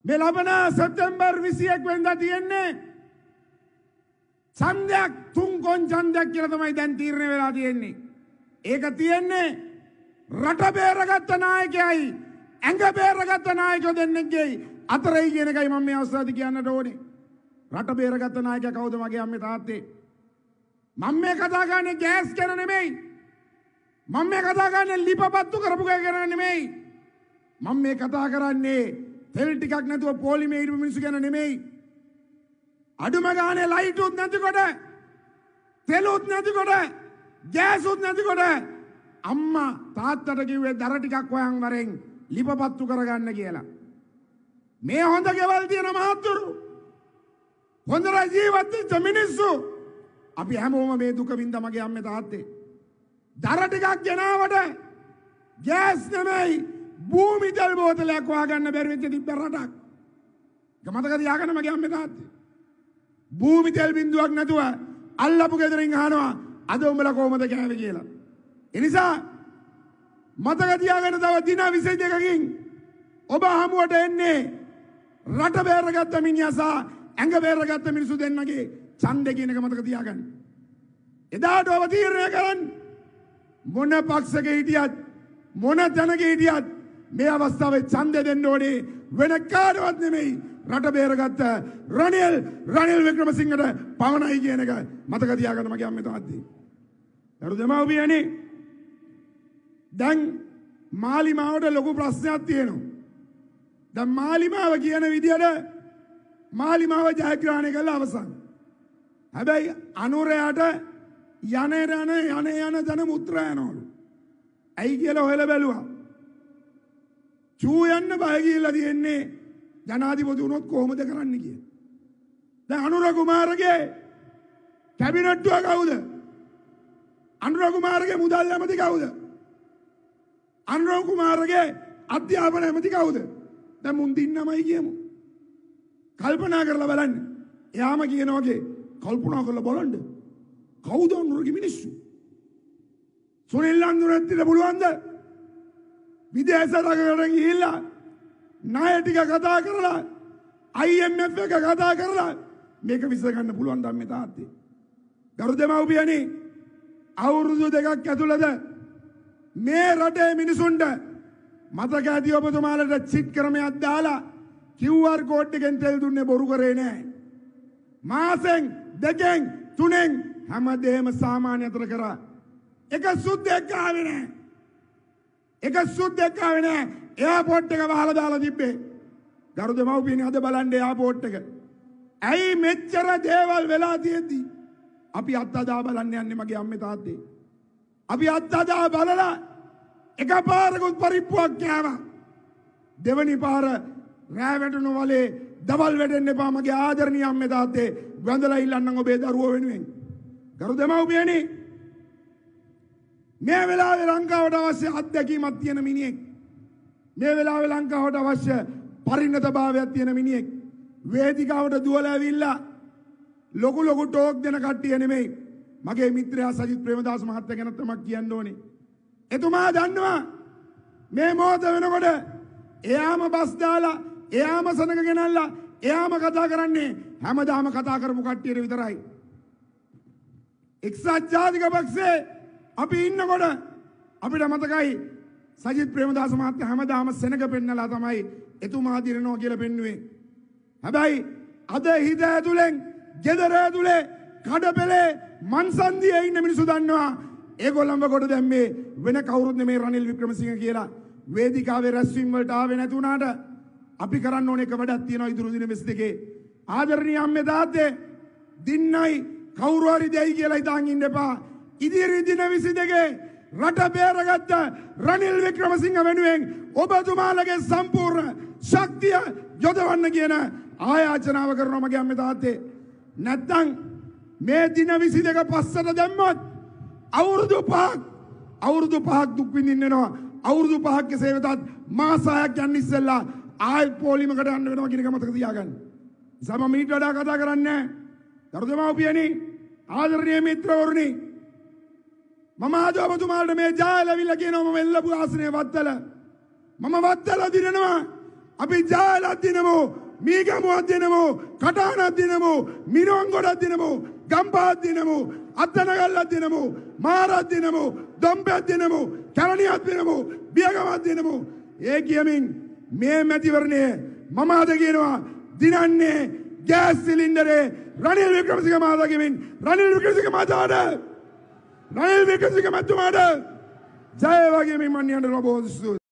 මේ ලබන සැප්තැම්බර් 21 වෙනිදා තියෙන්නේ ඡන්දයක් තුන් කොන් ඡන්දයක් කියලා තමයි දැන් තීරණය වෙලා තියෙන්නේ. ඒක තියෙන්නේ රට බේරගත්ත නායකයයි ඇඟ බේරගත්ත නායකයෝ දෙන්නෙක්ගේ අතරයි කියන එකයි මම මේ අවස්ථාවේදී කියන්නට ඕනේ. රට බේරගත්ත නායකයා කවුද? මගේ අම්මේ තාත්තේ. මම මේ කතා කරන්නේ ගෑස් ගැන නෙමෙයි. මම මේ කතා කරන්නේ ලිපපත්තු කරපු ගැන නෙමෙයි. මම මේ කතා කරන්නේ තෙල් ටිකක් නැතුව පොලිමේ හිටපු මිනිස්සු ගැන නෙමෙයි. අඩුම ගානේ ලයිට් උත් නැතිකොට, තෙලුත් නැතිකොට, ගෑස් උත් නැතිකොට අම්මා තාත්තට කිව්වේ දර ටිකක් හොයන් වරෙන් ලිපපත්තු කරගන්න කියලා. මේ හොඳ ගෙවල් තියෙන මහත්තුරු, හොඳ ජීවත් වෙච්ච මිනිස්සු අපි හැමෝම මේ දුක විඳ මගේ අම්මේ තාත්තේ. දර ටිකක් ගෙනාවට ගෑස් නෙමෙයි භූමි තෙල් බෝතලයක් හොයාගන්න බැරි වෙච්ච තිබ්බ රටක්. ඒක මතක තියාගන්න මගේ අම්මේ තාත්තේ. භූමි තෙල් බින්දුවක් නැතුව අල්ලපු ගෙදරින් අහනවා අද උඹලා කොහමද කෑවේ කියලා. ඒ නිසා මතක තියාගන්න තව දින 22කින් ඔබ හමුවට එන්නේ රට බේරගත්ත මිනිහා සහ ඇඟ බේරගත්ත මිනිසු දෙන්නගේ ඡන්දේ කියන එක මතක තියාගන්න. එදාට ඔබ තීරණය කරන්න මොන පක්ෂයක හිටියත් මොන තැනක හිටියත් මේ අවස්ථාවේ ඡන්දේ දෙන්න ඕනේ වෙන කාටවත් නෙමෙයි රට බේරගත්ත රනිල් වික්‍රමසිංහට පවණයි කියන එක මතක තියාගන්න මගේ අම්මේ තාත්තේ. දරු දෙමව්පියනි, දැන් මාලිමාවට ලොකු ප්‍රශ්නයක් තියෙනවා. දැන් මාලිමාව කියන විදියට මාලිමාව ජයග්‍රහණය කළා අවසන්. හැබැයි අනුරයට යන දන මුත්‍ර යනවලු. ඇයි කියලා හොයලා බැලුවා. චූ යන්න බය කියලා තියෙන්නේ ජනාධිපති වුණොත් කොහොමද කරන්න කියලා. දැන් අනුර කුමාරගේ කැබිනට්ටුව කවුද? අනුර කුමාරගේ මුදල් ඇමති කවුද? අනුර කුමාරගේ අධ්‍යාපන ඇමති කවුද? දැන් මුන් දින්නමයි කියමු. කල්පනා කරලා බලන්න. එයාම කියන වගේ කල්පනා කරලා බලන්න. කවුද අනුරගේ මිනිස්සු? සුනිල් අනුරත්ට පුළුවන්ද? විදේශ රටකට ගිහිල්ලා ණය ටික කතා කරලා IMF එක කතා කරලා මේක විසඳ ගන්න පුළුවන් ධම්මේ තාත්තේ. ගරු දෙමව්පියනි, අවුරුදු දෙකක් ඇතුළත මේ රටේ මිනිසුන්ට මතක ඇති ඔබතුමාලට චිට් ක්‍රමයක් දාලා QR කෝඩ් එකෙන් තෙල් දුන්නේ බොරු කරේ නෑ. මාසෙන් දෙකෙන් තුනෙන් හැමදේම සාමාන්‍ය අතර කරා. එක සුද්දෙක් ආවේ නෑ. එක සුද්දෙක් ආවේ නෑ. එයාපෝට් එක වහලා දාලා තිබ්බේ. ගරු දෙමව්පියනි, අද බලන්න එයාපෝට් එක. ඇයි මෙච්චර දේවල් වෙලා තියෙද්දි අපි අත්අදා බලන්න යන්නේ මගේ අම්මේ තාත්තේ. අපි අත්අදා බලලා එකපාරකුත් පරිප්පුවක් කෑවා. දෙවනි පාර රෑ වැටුණු වලේ දවල් වැටෙන්න එපා මගේ ආදරණීය අම්මේ තාත්තේ. වැඳලා ඉල්ලන්නම් ඔබේ දරුවෝ වෙනුවෙන්. ගරු දෙමව්පියනි, මේ වෙලාවේ ලංකාවට අවශ්‍ය අත්දැකීමක් තියෙන මිනිහෙක්, මේ වෙලාවේ ලංකාවට අවශ්‍ය පරිණතභාවයක් තියෙන මිනිහෙක් වේදිකාවට දුවලා ඇවිල්ලා ලොකු ටෝක් දෙන කට්ටිය නෙමෙයි. මගේ මිත්‍රයා සජිත් ප්‍රේමදාස මහත්තයා ගැන තමයි කියන්න ඕනේ. එතුමා දන්නවා මේ මොහොත වෙනකොට එයාම බස් දාලා එයාම සනක ගෙනල්ලා එයාම කතා කරන්නේ හැමදාම කතා කරපු කට්ටියට විතරයි. එක්සත් ජාතික පක්ෂේ අපි ඉන්නකොට අපිට මතකයි සජිත් ප්‍රේමදාස මහත්තයා හැමදාම සෙනග පෙන්නලා තමයි එතුමා දිනනවා කියලා පෙන්නුවේ. හැබැයි අද හිත ඇතුලෙන් ගෙදර ඇතුලේ කඩපෙලේ මන්සන්දියේ ඉන්න මිනිස්සු දන්නවා ඒගොල්ලන්ව කොට දැම්මේ වෙන කවුරුත් නෙමේ රනිල් වික්‍රමසිංහ කියලා. වේදිකාවේ රැස්වීම වලට ආවේ නැති වුණාට අපි කරන්න ඕන එක වැඩක් තියෙනවා ඉදිරි දින 22. ආදරණීය අම්මේ තාත්තේ දින්නයි කවුරු හරි දෙයි කියලා හිතාන් ඉන්න එපා. ඉදිරි දින 22 රට බේරගත්ත රනිල් වික්‍රමසිංහ වෙනුවෙන් ඔබතුමාලගේ සම්පූර්ණ ශක්තිය යොදවන්න කියන ආයාචනාව කරනවා මගේ අම්මේ තාත්තේ. නැත්තම් මේ දින 22 පස්සට දැම්මොත් අවුරුදු පහක් දුක් විඳින්නවා. අවුරුදු 5ක් කෙසේ වෙතත් මාස 6ක් යන්න ඉස්සෙල්ලා ආයෙත් පොලිමකට යන්න වෙනවා කියන එක මතක තියාගන්න. සම මීට වඩා කතා කරන්නේ නැහැ. දරු දෙමව්පියනි, ආදරණීය මිත්‍රවරුනි, මම ආද ඔබතුමාලට මේ ජාලවිල්ල කියනවා මම එල්ලපු ආසනය වත්තල. මම වත්තල දිනනවා අපි ජාලක් දිනමු, මීගමුවක් දිනමු, කටහනක් දිනමු, මිනුවන්ගොඩක් දිනමු, ගම්පහක් දිනමු, අත්තනගල්ලක් දිනමු, මාරක් දිනමු, දොම්පයක් දිනමු, කැලණියක් දිනමු, බියගමක් දිනමු. ඒ කියමින් මේ මැතිවරණය මම අද කියනවා දිනන්නේ ගෑස් සිලින්ඩරේ රනිල් වික්‍රමසිංහ මහතා ගෙමින් රනිල් වික්‍රමසිංහ මහතාට ජය වගේම මන් යන්න බොහෝ ස්තුතියි.